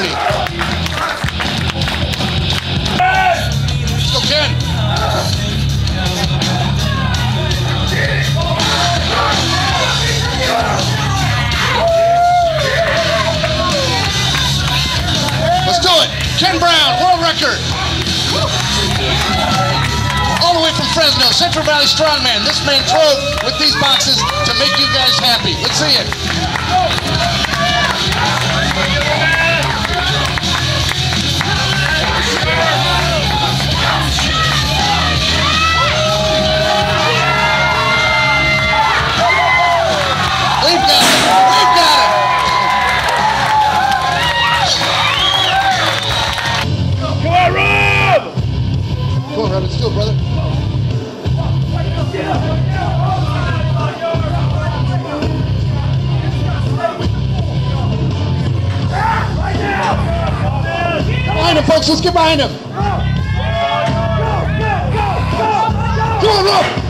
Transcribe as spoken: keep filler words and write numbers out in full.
party. Let's go, Ken. Let's do it. Ken Brown, world record. All the way from Fresno, Central Valley Strongman. This man drove with these boxes to make you guys happy. Let's see it. We've got it. We've got it. Come on, Rob! Come on, Rob. It's still, brother. Behind him, folks. Let's get behind him. Come on, Rob.